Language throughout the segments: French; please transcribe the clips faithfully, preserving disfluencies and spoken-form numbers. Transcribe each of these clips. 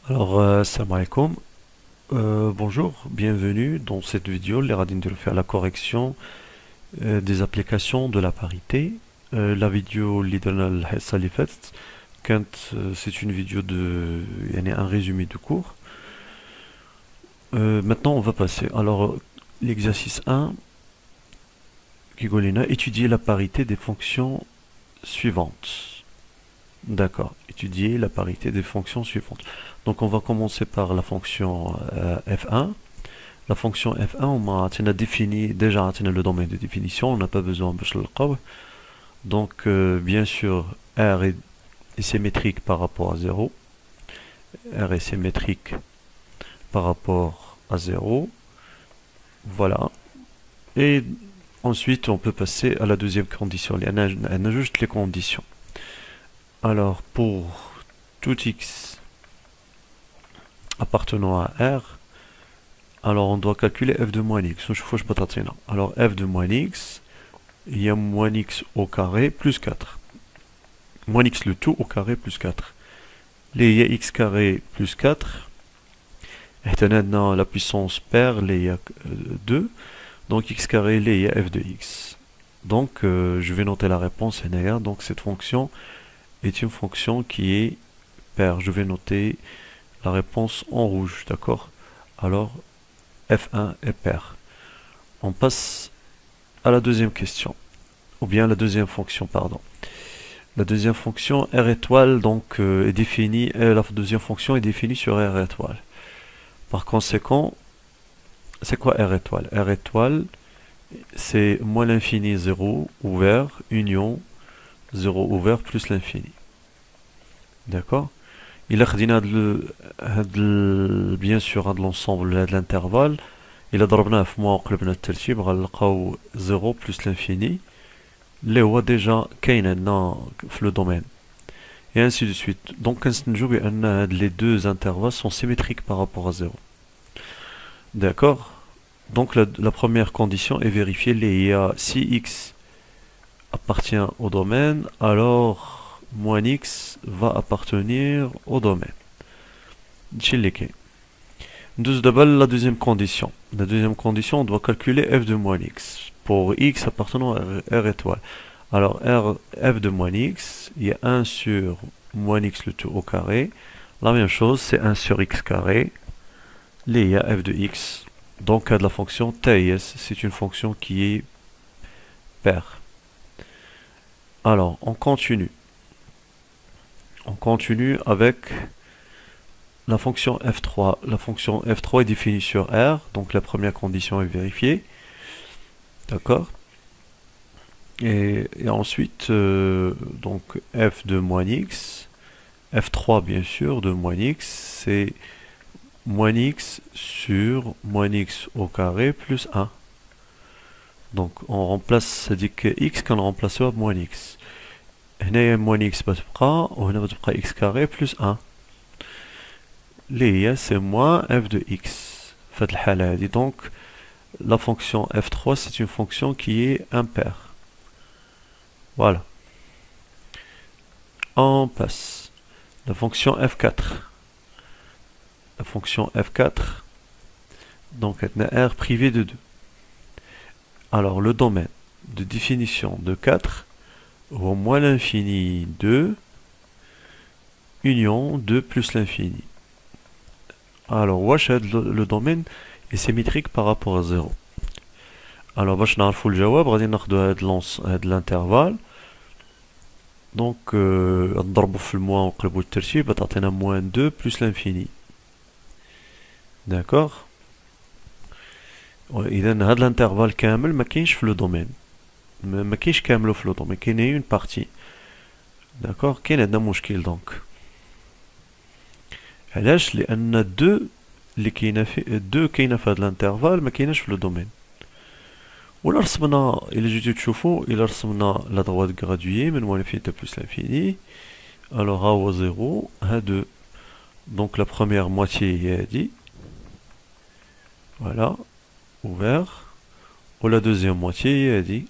Alors, euh, salam alaikum. Euh, bonjour, bienvenue dans cette vidéo. Les radines de faire la correction euh, des applications de la parité. Euh, la vidéo اللي درنا الحصة اللي فاتت كانت euh, c'est une vidéo de يعني un résumé de cours. Euh, maintenant, on va passer. Alors, l'exercice un qui dit لنا étudier la parité des fonctions suivantes. D'accord, étudier la parité des fonctions suivantes. Donc on va commencer par la fonction euh, F un. La fonction F un, on a défini déjà le domaine de définition, on n'a pas besoin de le. Donc euh, bien sûr, R est, est symétrique par rapport à zéro. R est symétrique par rapport à zéro. Voilà. Et ensuite, on peut passer à la deuxième condition. On a, on a juste les conditions. Alors, pour tout x appartenant à R, alors on doit calculer f de moins x. Alors, f de moins x, il y a moins x au carré plus quatre. Moins x le tout au carré plus quatre. Là, il y a x carré plus quatre. Et maintenant, la puissance paire, là, il y a deux. Donc, x carré, là, il y a f de x. Donc, euh, je vais noter la réponse. Donc, cette fonction est une fonction qui est paire. Je vais noter la réponse en rouge, d'accord? Alors, F un est paire. On passe à la deuxième question, ou bien la deuxième fonction, pardon. La deuxième fonction, R étoile, donc, euh, est définie, euh, la deuxième fonction est définie sur R étoile. Par conséquent, c'est quoi R étoile? R étoile, c'est moins l'infini zéro ouvert, union zéro ouvert plus l'infini. D'accord? Il a خدينا bien sûr de l'ensemble de l'intervalle. Il a ضربناه في ما قلبنا الترتيب غنلقاو zéro plus l'infini اللي هو déjà كاين عندنا في le domaine. Et ainsi de suite. Donc كنستنتجو بأن les deux intervalles sont symétriques par rapport à zéro. D'accord? Donc la, la première condition est vérifiée. Il y a si x appartient au domaine, alors moins x va appartenir au domaine. Nous d'abord la deuxième condition. La deuxième condition, on doit calculer f de moins x pour x appartenant à R étoile. Alors R, f de moins x, il y a un sur moins x le tout au carré. La même chose, c'est un sur x carré. Là, il y a f de x. Donc, de la fonction T S, c'est une fonction qui est paire. Alors, on continue. On continue avec la fonction f trois. La fonction f trois est définie sur R, donc la première condition est vérifiée. D'accord? et, et ensuite, euh, donc f de moins x, f trois bien sûr, de moins x, c'est moins x sur moins x au carré plus un. Donc on remplace, ça dit que x qu'on remplace par moins x. هنا moins x بتبقى وهنا بتبقى x carré plus un. اللي هي c'est moins f de x. في هذه الحالة هذه. Donc la fonction f trois c'est une fonction qui est impaire. Voilà. On passe. La fonction f quatre. La fonction f quatre. Donc elle R privé de deux. Alors le domaine de définition de quatre au moins l'infini deux union deux plus l'infini. Alors wesh le domaine est symétrique par rapport à zéro. Alors باش نعرفوا الجواب غادي ناخدو هاد لونس هاد الانترفال. دونك نضربو في الموان ونقلبو الترتيب تعطينا موان deux plus l'infini. داكوغ. اذا هاد الانترفال كامل ما كاينش في لو دومين. ما كاينش كاملو في لو دومين كاين اون بارتي. داكوغ كاين عندنا مشكل دونك. علاش؟ لان دو اللي كاينه في دو كاينه في هاد الانترفال ما كايناش في لو دومين. ولا رسمنا الى جيتو تشوفوا الى رسمنا لا droite graduée من moins l'infini plus l'infini alors ها هو zéro ها deux. Donc la première moitié هي هادي. Voilà, ouvert. Ou la deuxième moitié هي هادي.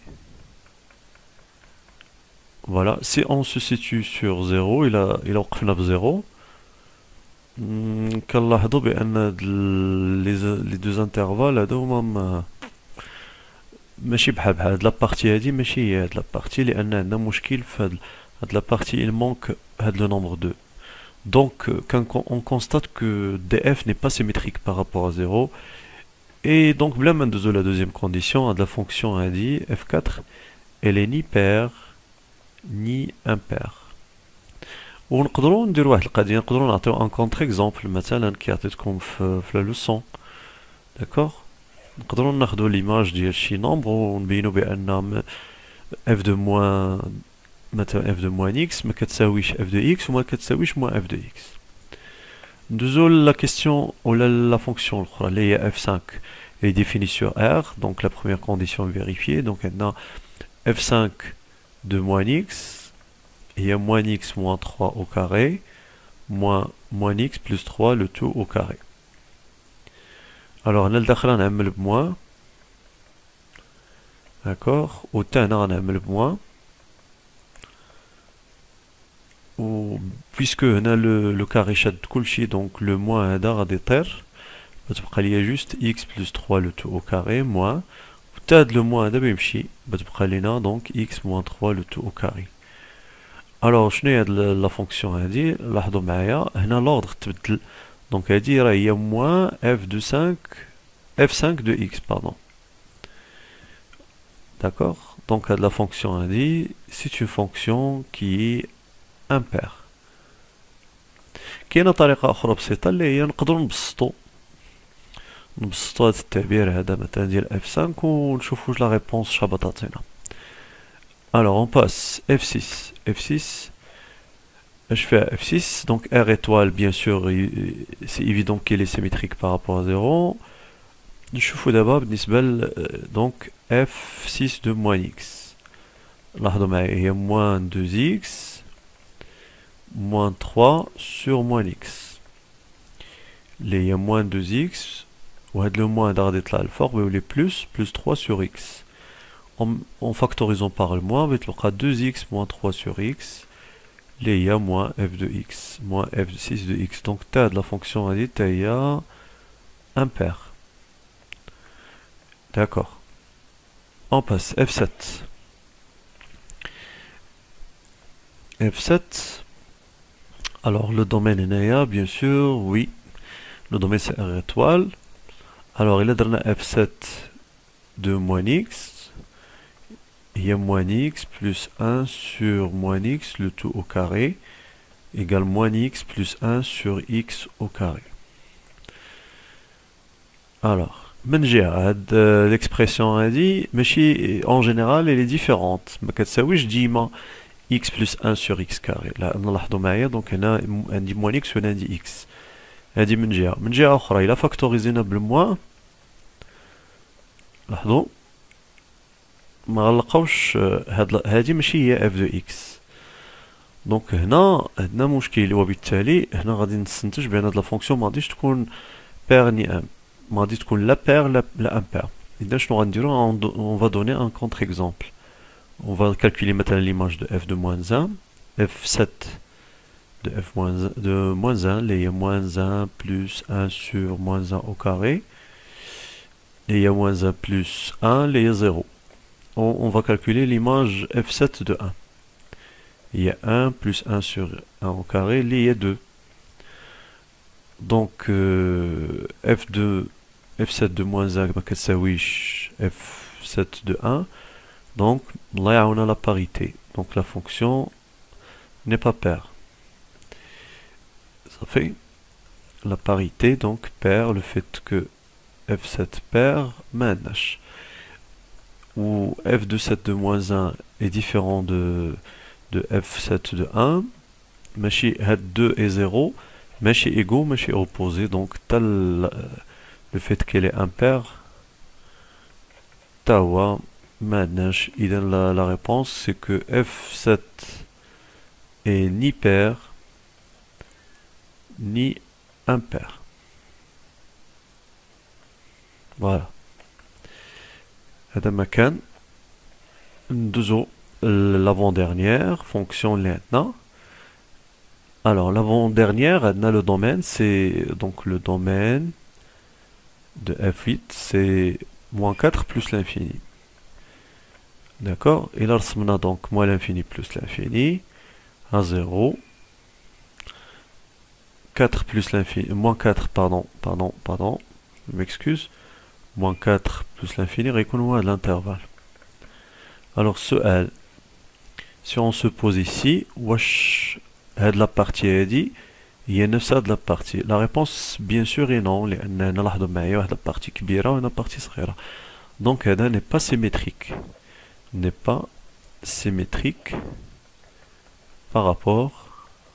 Voilà, si on se situe sur zéro, il a il a وقفنا ب zéro. مم، كنلاحظوا بان هاد ال- لي ز- لي دوز انترفال هادو هما ما- ماشي بحال بحال هاد لابارتي هادي ماشي هي هاد لابارتي، لان عندنا مشكل في هاد هاد لابارتي il manque هاد لو نومبر deux. Donc, euh, quand on constate que df n'est pas symétrique par rapport à zéro, et donc, là, de la deuxième condition, de la fonction a dit f quatre, elle est ni paire, ni impaire. ونقدروا نديروا واحد القضيه، نقدروا نعطيو ان كونتر اكزومبل مثلا كي عطيتكم في في لا لوسون. داكوغ، نقدروا ناخذوا ليماج ديال شي نومبر ونبينوا بان اف دو موان مثلا اف دو موان اكس ما كتساويش اف دو اكس وما كتساويش موان اف دو اكس. ندوزو لا كيستيون ولا لا فونكسيون الاخرى اللي هي اف cinq est définie sur R, donc la première condition vérifiée. Donc maintenant f cinq de moins x, il y a moins x moins trois au carré, moins, moins x plus trois, le tout au carré. Alors, on a le dakhla, on a le moins. D'accord. Au tan, on a le moins. Ou, puisque on a le, le carré chat kulchi, donc le moins a d'ar des terres, il y a juste x plus trois, le tout au carré, moins. Au tad le moins a d'abimchi, donc x moins trois, le tout au carré. Alors, je n'ai la, la fonction à dire, là, l'ordre تبدل. Donc, à dire, il y a moins f de cinq, f cinq de x, pardon. D'accord? Donc, la fonction à dire, c'est une fonction qui est impaire. كاينة طريقة أخرى بسيطة اللي هي نقدروا نبسطوا نبسطوا هذا التعبير هذا مثلا ديال f cinq ونشوفوا واش لا ريبونس شابة تعطينا. Alors, on passe f six. f six, je fais f six, donc R étoile, bien sûr, c'est évident qu'il est symétrique par rapport à zéro. Je fais d'abord, donc f six de moins x. Là, il y a moins deux x, moins trois sur moins x. Là, il y a moins deux x, ou le moins d'arrêt là, le fort, mais les plus, plus trois sur x. En, en factorisant par le moins, il y aura deux x moins trois sur x. Là, il y a moins f de x, moins f de six de x. Donc, tu as de la fonction à dire, il y a impair. D'accord. On passe f sept. f sept. Alors, le domaine est bien sûr, oui. Le domaine c'est R étoile. Alors, il a donné f sept de moins x. Il y a moins x plus un sur moins x, le tout au carré, égale moins x plus un sur x au carré. Alors, l'expression a dit, mais en général, elle est différente. Je dis x plus un sur x carré. Là, donc on a un dit moins x ou un dit x. Elle dit menjia. Menjia autre, il a factorisé le moins. لاحظوا ما غلقوش هاد هادي ماشي هي اف دو اكس. دونك هنا عندنا مشكل، وبالتالي هنا غادي نستنتج بان هاد لا فونكسيون ما غاديش تكون بير ني ام، ما غادي تكون لا بير لا لا امبير. اذا شنو غنديرو؟ اون فا دوني ان كونتر اكزومبل. اون فا كالكولي مثلا ليماج دو اف دو موان واحد، اف سبعة de f moins un, de moins un, il y a moins un plus un sur moins un au carré, il y a moins un plus un, il y a zéro. On, on va calculer l'image f sept de un. Il y a un plus un sur un au carré, il y a deux. Donc euh, f de f sept de moins un, f sept de un. Donc là on a la parité. Donc la fonction n'est pas paire. Ça fait la parité, donc paire le fait que f sept paire manage. Où f de sept de moins un est différent de, de f sept de un, machi deux et zéro, machi égaux, machi opposé, donc tel le fait qu'elle est impaire, tawa manage. La, la réponse c'est que f sept est ni paire ni impair. Voilà. هذا مكان ندوزو l'avant-dernière fonction اللي عندنا Alors, l'avant-dernière, on a le domaine, c'est donc le domaine de F huit, c'est moins quatre plus l'infini. D'accord? Et là, on a donc moins l'infini plus l'infini, à zéro. quatre plus l'infini, moins quatre, pardon, pardon, pardon, je m'excuse. Moins quatre plus l'infini, récolte-moi l'intervalle. Alors, ce L, si on se pose ici, wesh, de la partie est dit, il y a neuf de la partie. La réponse, bien sûr, est non. Il y a une partie kbira et une partie sghira. Donc, elle n'est pas symétrique. N'est pas symétrique par rapport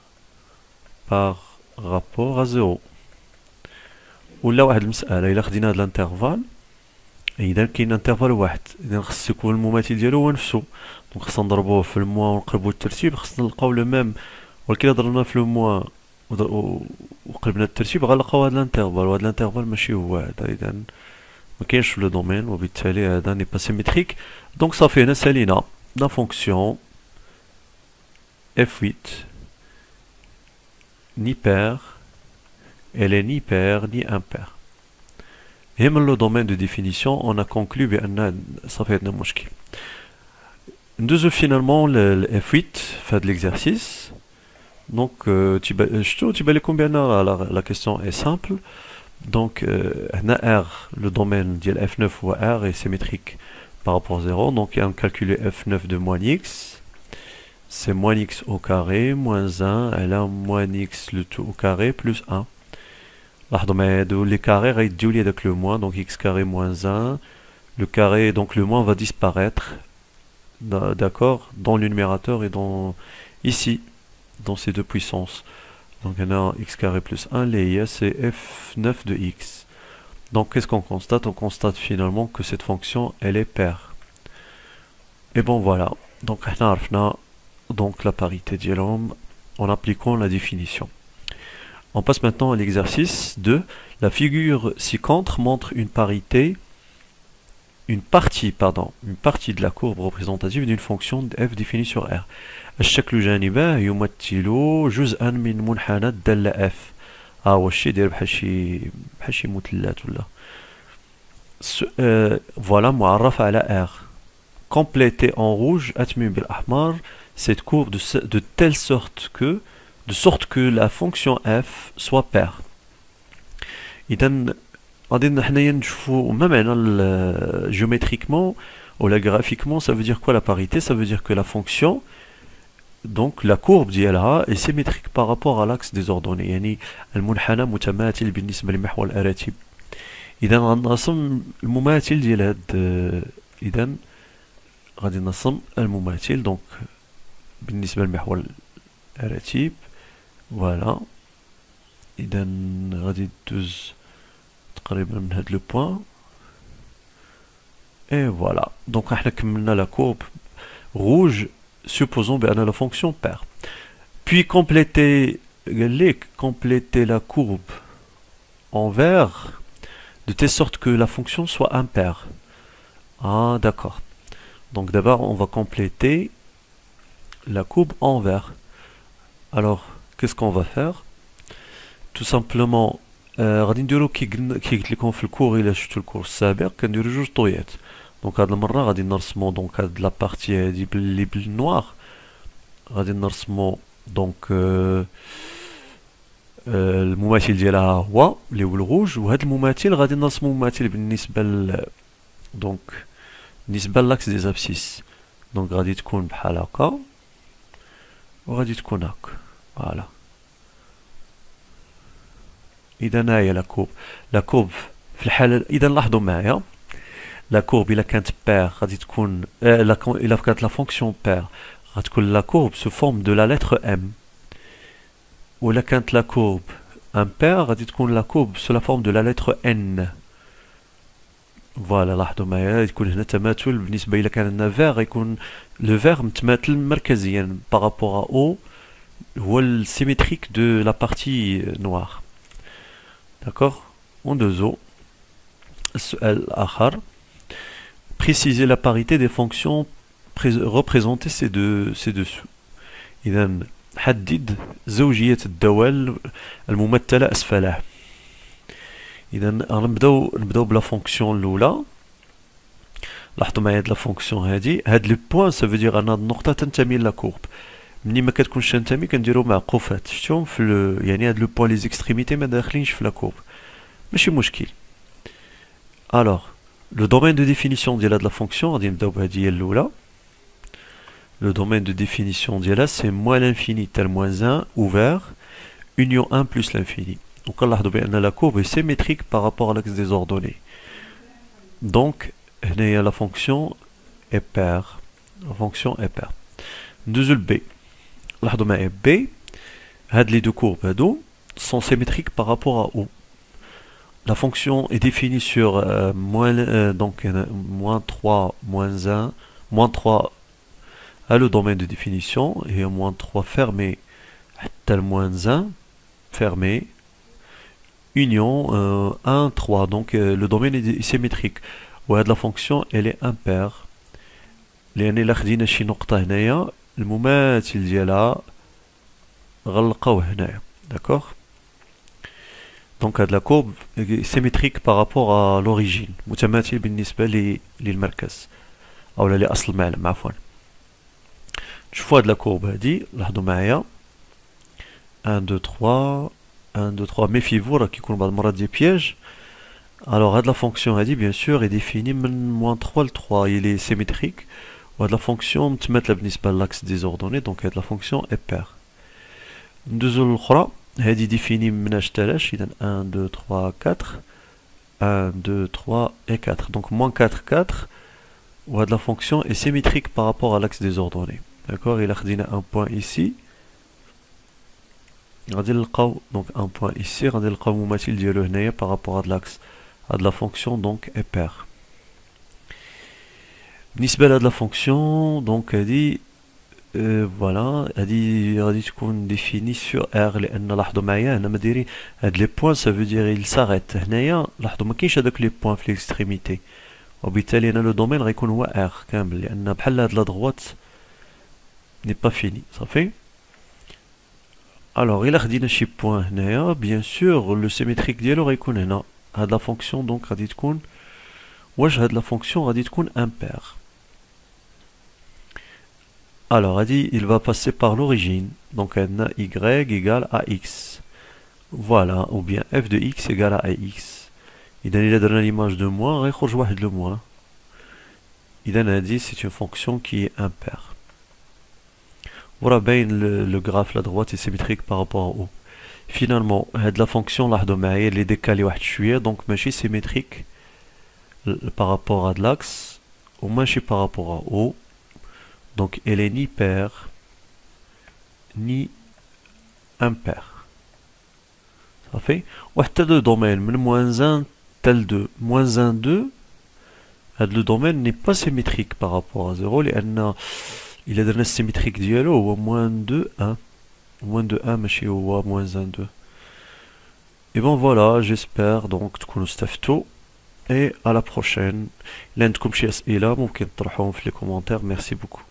par rapport à zéro. Ou là, il a خدينا de l'intervalle. إذا كاين انترفال واحد، إذا خص يكون المماثل ديالو هو نفسه، دونك خصنا نضربوه في الموا ونقلبو الترتيب، خصنا نلقاو لو ميم، ولكن إلا ضربنا في الموا وقلبنا الترتيب غنلقاو هاد الانترفال، وهاد الانترفال ماشي هو هذا، إذا مكاينش في لو دومين، وبالتالي هذا ني با سيميتريك. دونك صافي هنا سالينا لا فونكسيون إف ثمانية ni paire, elle est ni paire ni impaire. Et dans le domaine de définition, on a conclu que ça fait un mouchki. Nous finalement le F huit fait de l'exercice. Donc, euh, tu vas les combien la, la question est simple. Donc, euh, R, le domaine de F neuf ou R est symétrique par rapport à zéro. Donc, il y a un calculé F neuf de moins x. C'est moins x au carré, moins un, elle a moins x le tout au carré, plus un. Les carrés réduits avec le moins, donc x carré moins un. Le carré, donc le moins va disparaître, d'accord, dans le numérateur et dans ici, dans ces deux puissances. Donc on a x carré plus un, les c'est f neuf de x. Donc qu'est-ce qu'on constate? On constate finalement que cette fonction, elle est paire. Et bon voilà, donc on a donc la parité d'Yelom en appliquant la définition. On passe maintenant à l'exercice deux. La figure ci-contre montre une parité, une partie, pardon, une partie de la courbe représentative d'une fonction de f définie sur R. الشكل جانبه يمثل جزءا من منحنى الدالة f. ها هو الشيء داير بحال شي بحال شي مثلث ولا. Voilà معرف على R. Complété en rouge, أتمم بالأحمر, cette courbe de, de telle sorte que de sorte que la fonction f soit paire. إذا غادي حنايا نشوفوا ما معنى géométriquement ou la graphiquement, ça veut dire quoi la parité? Ça veut dire que la fonction, donc la courbe ديالها est symétrique par rapport à l'axe des ordonnées. يعني المنحنى متماثل بالنسبة لمحور الأراتب. إذا غنرسم المماثل ديال هاد إذا غادي نرسم المماثل donc بالنسبة لمحور الأراتب. Voilà. إذا غادي ندوز تقريبا من هاد لو بوين. Et voilà. Donc احنا كملنا la courbe rouge, supposons بأن la fonction paire. Puis compléter compléter la courbe en vert de telle sorte que la fonction soit impaire. Ah d'accord. Donc d'abord on va compléter la courbe en vert. Alors qu'est-ce qu'on va faire? Tout simplement غادي نديرو كي قلت لكم في الكور الى شفتوا الكور السابق كنديرو جوج طويات. دونك هاد المره غادي نرسمو دونك هاد لا بارتي هادي باللي بالنوار غادي نرسمو دونك آه آه المماثل ديالها هو اللي هو الروج، وهاد المماثل غادي نرسمو مماثل بالنسبه ل دونك بالنسبه لاكس دي زابسيس. دونك غادي تكون بحال هكا وغادي تكون هكا. فوالا. إذا هاهي لا كورب، لا كورب في الحالة إذا لاحظوا معايا لا كورب إلا كانت بير غادي تكون آه إلا كانت لا فونكسيون بير غتكون لا كورب سو فورم دو لا لتر ام، ولا كانت لا كورب امبير غادي تكون لا كورب سو لا فورم دو لا لتر ان. فوالا لاحظوا معايا يكون هنا تماثل بالنسبة إلا كان عندنا فيغ غيكون لو فيغ متماثل مركزيا بارابور ا او هو السيميتريك دو لا بارتي نوار. D'accord? En deux autres. Préciser la parité des fonctions représentées ces deux, ces dessous. إذا حدد زوجية الدوال الممثلة أسفله. إذا نبداو نبداو بلا فونكسيون الأولى. لاحظوا معايا هاد لا فونكسيون هادي، هاد لي بوان سا فودير أن هاد النقطة تنتمي لا كورب. ملي ما كتكونش تنتمي كنديرو معقوفات، شفتو في ال... يعني هاد لو بوان لي زيكستريميتي ما داخلينش في لا كورب، ماشي مشكل. الوغ لو دومين دو ديفينيسيون ديال هاد لا فونكسيون غادي نبداو بهادي هي الأولى. Le domaine de définition ديالها c'est moins l'infini tel moins un ouvert union un plus l'infini. Donc نلاحظوا بأن la courbe est symétrique par rapport à l'axe des ordonnées. Donc هنايا la fonction est paire. La fonction est paire. ندوزو ل B. لاحظوا معايا B هاد les deux courbes هادو sont symétriques par rapport à O. La fonction est définie sur euh, moins euh, donc euh, moins trois moins un moins trois à le domaine de définition et au moins trois fermé tel moins un fermé union euh, un trois. Donc euh, le domaine est symétrique وهاد la fonction elle est impaire لأن إلا خدينا شي نقطة هنايا المماثل ديالها غنلقاوه هنايا. داكوغ. دونك هاد la courbe est symétrique par rapport à l'origine، متماثل بالنسبة للمركز أو لأصل المعلم عفوا. نشوفو هاد لا كورب هادي، لاحظوا معايا واحد اثنين ثلاثة واحد اثنين ثلاثة. ميفيفو راه كيكون بعض المرات دي بياج. الوغ هاد لا فونكسيون هادي بيان سور اي ديفيني من موان ثلاثة ل ثلاثة، إلي سيميتريك وهاد لا فونكسيون متماثلة بالنسبة لاكس دي زوردوني، دونك هاد لا فونكسيون اي بير. ندوزو للأخرى، هادي ديفيني من اش تالاش، إذا واحد اثنين ثلاثة أربعة واحد اثنين ثلاثة et quatre. Donc moins quatre quatre où la fonction est symétrique par rapport à l'axe des ordonnées. D'accord, il a un point ici. Donc un point ici, par rapport à l'axe à de la fonction donc est pair. Nisbel à de la fonction, donc elle dit euh, voilà, elle dit elle dit qu'on définit sur R les les points, ça veut dire il s'arrête. Les points في l'extrémité. وبالتالي هنا le domaine غيكون هو R كامل، لأن بحال هاد la droite n'est pas fini. صافي. Alors إلا خدينا شي بوان هنايا bien sûr le symétrique ديالو غيكون هنا. هاد la fonction donc غادي تكون واش هاد la fonction غادي تكون impair. Alors غادي il va passer par l'origine. Donc عندنا y égale à x. Voilà, ou bien f de x égale à ax. إذا إلا درنا l'image de moins غيخرج واحد le moins. إذا هادي c'est une fonction qui est impaire. Voilà باين le, le graphe la droite est symétrique par rapport à haut. Finalement هاد la fonction لاحظوا معايا اللي décalé واحد شوية، donc ماشي symétrique par rapport à l'axe ou ماشي par rapport à haut. Donc elle est ni paire ni impaire. Ça fait وحتى le domaine من moins un tel deux moins un deux le domaine n'est pas symétrique par rapport à zéro لأن il a درنا symétrique ديالو هو moins deux un moins deux un ماشي هو moins un deux. Et bon voilà, j'espère donc تكونوا استفدتوا et à la prochaine. إلا عندكم شي أسئلة ممكن تطرحوهم في les commentaires. Merci beaucoup.